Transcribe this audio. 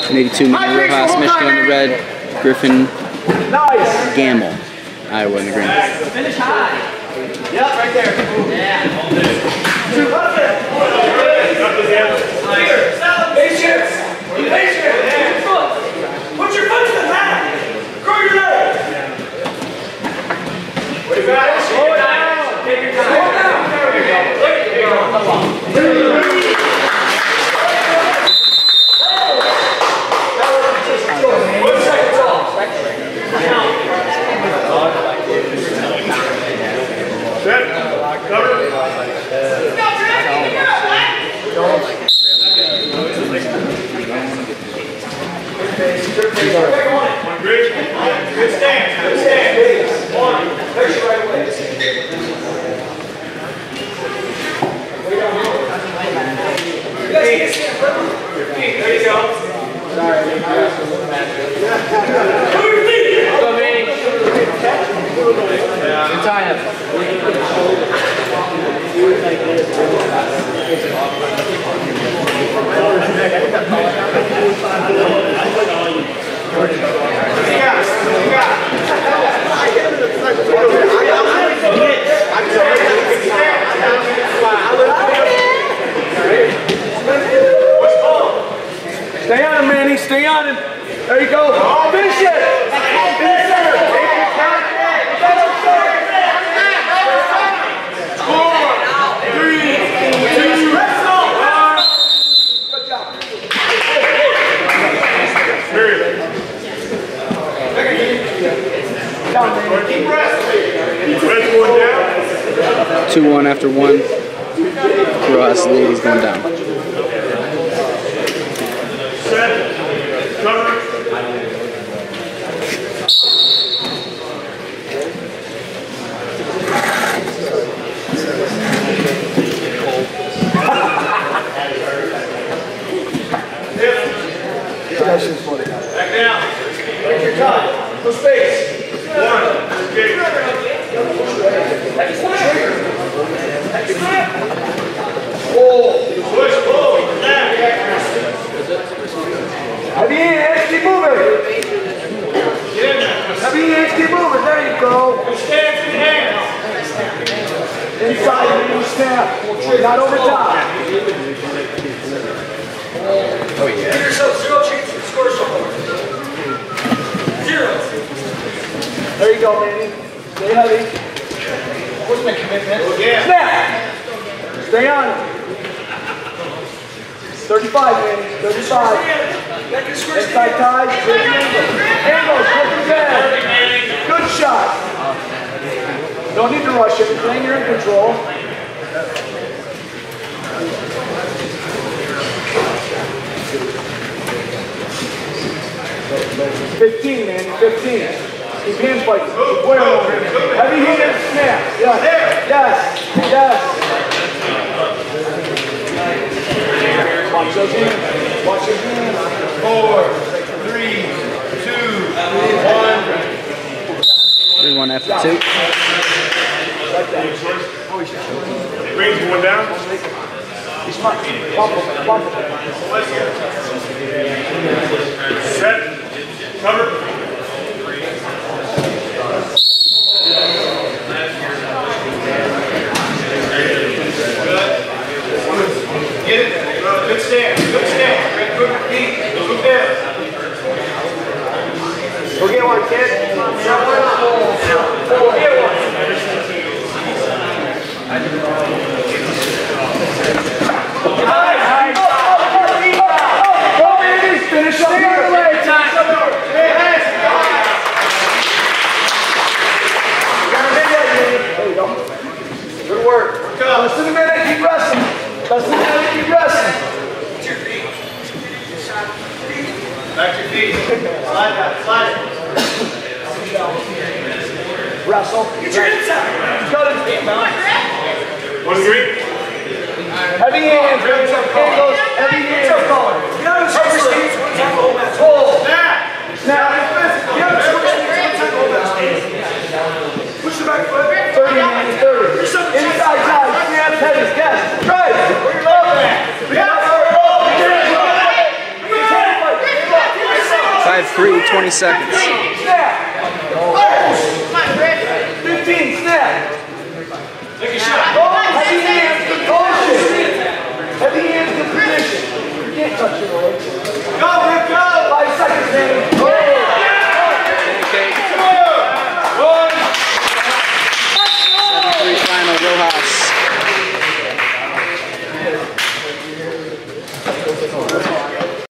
82, Manny, Rojas, Michigan in the red, Griffin, Gammell, Iowa in the green. Finish high. Yep, right there. Yeah. Patience. Patient. Put your foot to the mat. Grow your leg. Way back. Slow it down. Take your time. Slow it down. There we go. There you go. Good stand. Good stand. One. Place you right away. There you go. Sorry. Go, Manny. Good time. Stay on him, Manny. Stay on him. There you go. Finish it. Keep resting. 2-1 after 1. Rojas lead, he's going down. Set. Cover. Back down. Take your time. No space. 1. Okay. Push, pull. Heavy hands, keep moving. Heavy hands, keep moving. There you go. Stand to the hands. Inside, you snap. Not over top. Oh yeah. Give yourself 0 chance to score so far. 0. There you go, Manny. Stay heavy. What's my commitment? Yeah. Snap. Stay on it. 35, Manny. 35. Inside ties. Angles. Good shot. Don't need to rush everything. You're in control. $15, Manny. 15. Keep hands fighting. Heavy hands. Snap. Yes. Yes. Yes. Watch those hands. Watch your hands. 4, 3, 2, 1. 3-1 after 2. Brings one down. He's fine. Bump him. Bump him. Set. Cover. Get it. Good stand. Good stand. Good feet. Move there. Go get one, kid. Go get one. Go, baby. Finish up here. There you go. Good work. Less than a minute. Keep wrestling. Less than a minute. Keep wrestling. Back to your feet. Slide down. Slide it. Wrestle. Get your hips out. Cut him. One green. Heavy hands. Angles. Heavy hands. Pull. Snap. Push the back foot. 30, 30. Inside side. Snap. Heavies. Yes. Right. Where you love that. 5-3, 20 seconds. Snap. 15, snap. Take a shot. Heavy hands, good caution. Heavy hands, good position. You can't touch your legs. Go, Rick, go. 5 seconds, Manny.